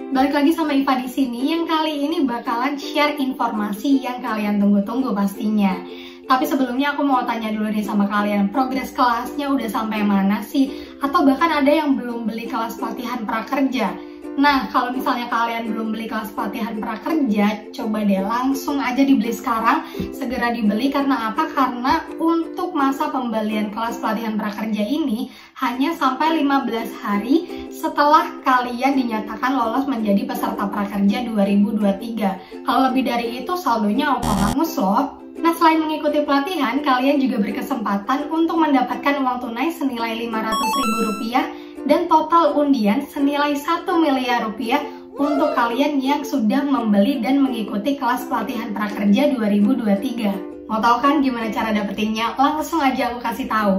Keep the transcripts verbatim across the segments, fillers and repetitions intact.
Balik lagi sama Iva di sini yang kali ini bakalan share informasi yang kalian tunggu-tunggu pastinya. Tapi sebelumnya aku mau tanya dulu nih sama kalian, progres kelasnya udah sampai mana sih? Atau bahkan ada yang belum beli kelas pelatihan prakerja? Nah, kalau misalnya kalian belum beli kelas pelatihan prakerja, coba deh langsung aja dibeli sekarang, segera dibeli. Karena apa? Karena untuk masa pembelian kelas pelatihan prakerja ini hanya sampai lima belas hari setelah kalian dinyatakan lolos menjadi peserta prakerja dua ribu dua puluh tiga. Kalau lebih dari itu saldonya opo hangus loh. Nah, selain mengikuti pelatihan, kalian juga berkesempatan untuk mendapatkan uang tunai senilai lima ratus ribu rupiah dan total undian senilai satu miliar rupiah untuk kalian yang sudah membeli dan mengikuti kelas pelatihan prakerja dua ribu dua puluh tiga. Mau tahu kan gimana cara dapetinnya? Langsung aja aku kasih tahu.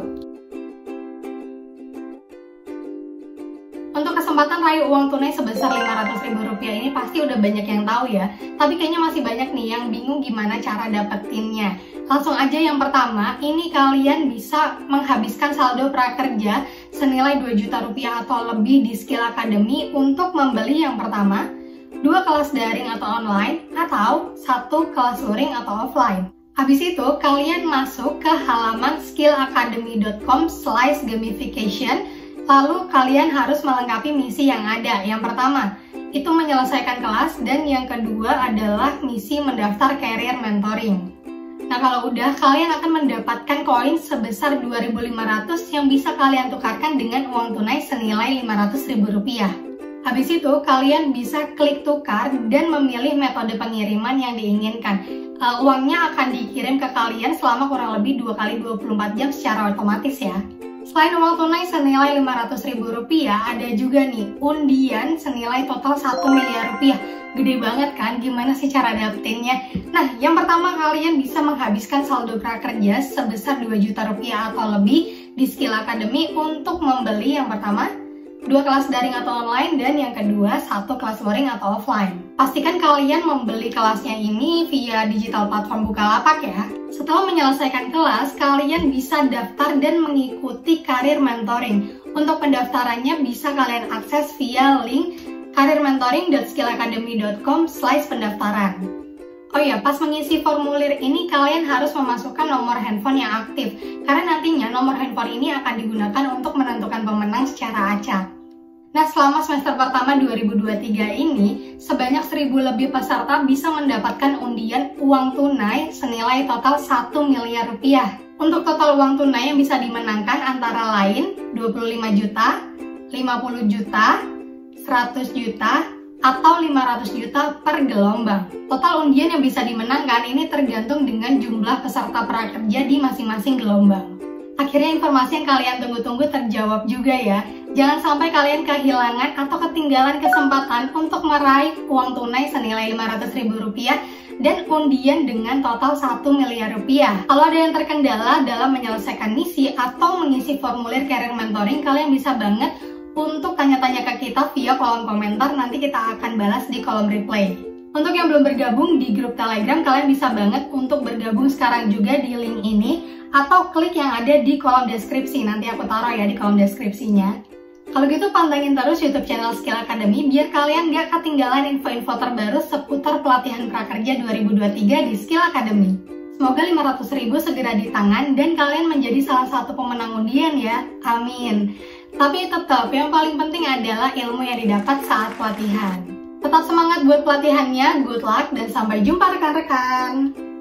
Untuk kesempatan raih uang tunai sebesar lima ratus ribu rupiah ini pasti udah banyak yang tahu ya. Tapi kayaknya masih banyak nih yang bingung gimana cara dapetinnya. Langsung aja yang pertama, ini kalian bisa menghabiskan saldo prakerja senilai dua juta rupiah atau lebih di Skill Academy untuk membeli yang pertama, dua kelas daring atau online, atau satu kelas luring atau offline. Habis itu, kalian masuk ke halaman skill academy dot com slash gamification. Lalu kalian harus melengkapi misi yang ada. Yang pertama, itu menyelesaikan kelas, dan yang kedua adalah misi mendaftar career mentoring. Nah, kalau udah, kalian akan mendapatkan koin sebesar dua ribu lima ratus yang bisa kalian tukarkan dengan uang tunai senilai lima ratus ribu rupiah. Habis itu, kalian bisa klik tukar dan memilih metode pengiriman yang diinginkan. Uh, uangnya akan dikirim ke kalian selama kurang lebih dua kali dua puluh empat jam secara otomatis ya. Selain uang tunai senilai lima ratus ribu rupiah, ada juga nih undian senilai total satu miliar rupiah. Gede banget kan? Gimana sih cara dapetinnya? Nah, yang pertama kalian bisa menghabiskan saldo prakerja sebesar dua juta rupiah atau lebih di Skill Academy untuk membeli yang pertama, dua kelas daring atau online, dan yang kedua, satu kelas luring atau offline. Pastikan kalian membeli kelasnya ini via digital platform Bukalapak ya. Setelah menyelesaikan kelas, kalian bisa daftar dan mengikuti karir mentoring. Untuk pendaftarannya bisa kalian akses via link career mentoring dot skill academy dot com slash pendaftaran. Oh ya, pas mengisi formulir ini kalian harus memasukkan nomor handphone yang aktif, karena nantinya nomor handphone ini akan digunakan untuk menentukan pemenang secara acak. Nah, selama semester pertama dua ribu dua puluh tiga ini, sebanyak seribu lebih peserta bisa mendapatkan undian uang tunai senilai total satu miliar rupiah. Untuk total uang tunai yang bisa dimenangkan antara lain dua puluh lima juta, lima puluh juta, seratus juta, atau lima ratus juta per gelombang. Total undian yang bisa dimenangkan ini tergantung dengan jumlah peserta prakerja di masing-masing gelombang. Akhirnya informasi yang kalian tunggu-tunggu terjawab juga ya. Jangan sampai kalian kehilangan atau ketinggalan kesempatan untuk meraih uang tunai senilai lima ratus ribu rupiah dan undian dengan total satu miliar rupiah. Kalau ada yang terkendala dalam menyelesaikan misi atau mengisi formulir career mentoring, kalian bisa banget untuk tanya-tanya ke kita via kolom komentar, nanti kita akan balas di kolom replay. Untuk yang belum bergabung di grup Telegram, kalian bisa banget untuk bergabung sekarang juga di link ini, atau klik yang ada di kolom deskripsi, nanti aku taruh ya di kolom deskripsinya. Kalau gitu pantengin terus YouTube channel Skill Academy biar kalian gak ketinggalan info-info terbaru seputar pelatihan prakerja dua ribu dua puluh tiga di Skill Academy. Semoga lima ratus ribu segera di tangan dan kalian menjadi salah satu pemenang undian ya, amin. Tapi tetap yang paling penting adalah ilmu yang didapat saat pelatihan. Tetap semangat buat pelatihannya, good luck, dan sampai jumpa rekan-rekan.